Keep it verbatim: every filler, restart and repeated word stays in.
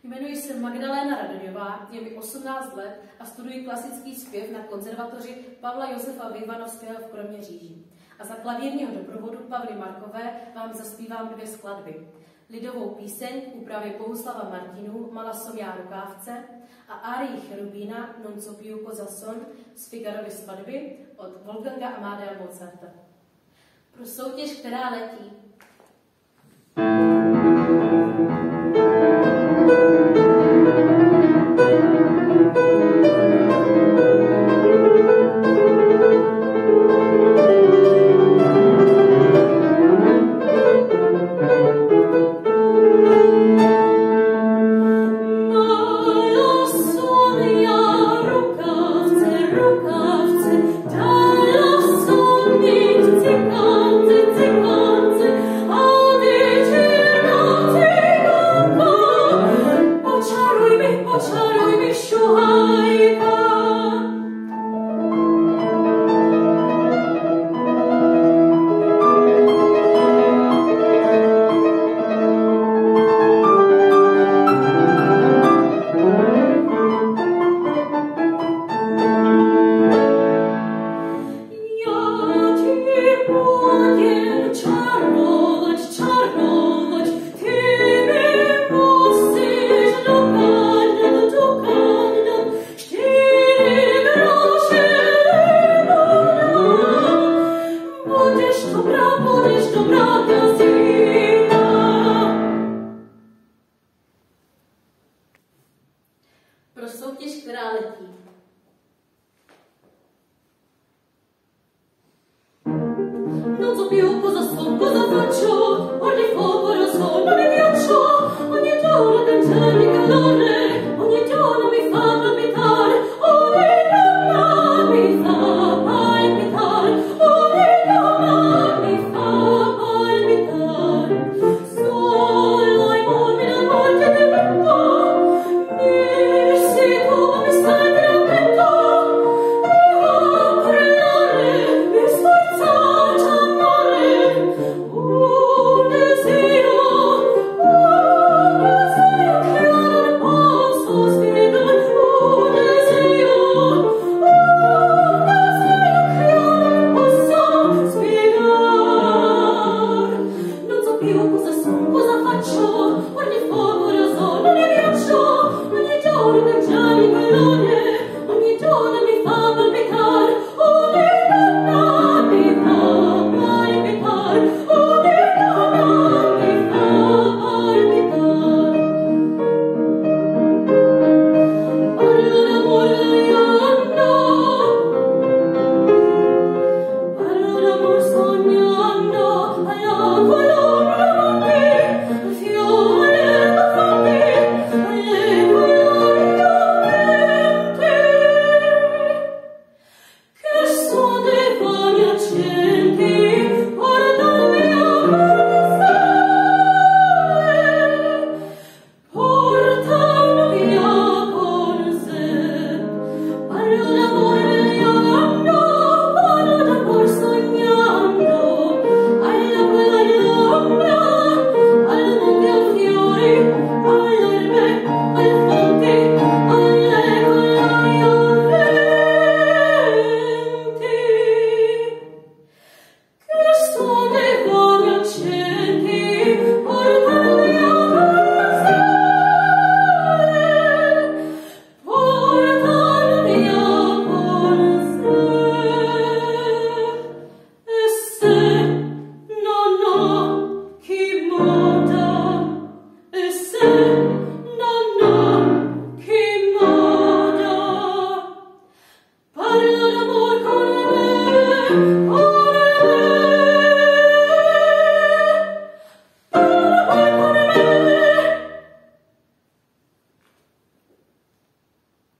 Jmenuji se Magdaléna Radoňová, je mi osmnáct let a studuji klasický zpěv na konzervatoři Pavla Josefa Vejvanovského v Kroměříži. A za klavírního doprovodu Pavly Markové vám zaspívám dvě skladby. Lidovou píseň v úpravě Bohuslava Martinů Mala som já rukávce a árii Cherubína Non co piu cosa son z Figarovy svatby od Wolfganga Amadea Mozarta. Pro soutěž, která letí. Pro soutěž, která letí.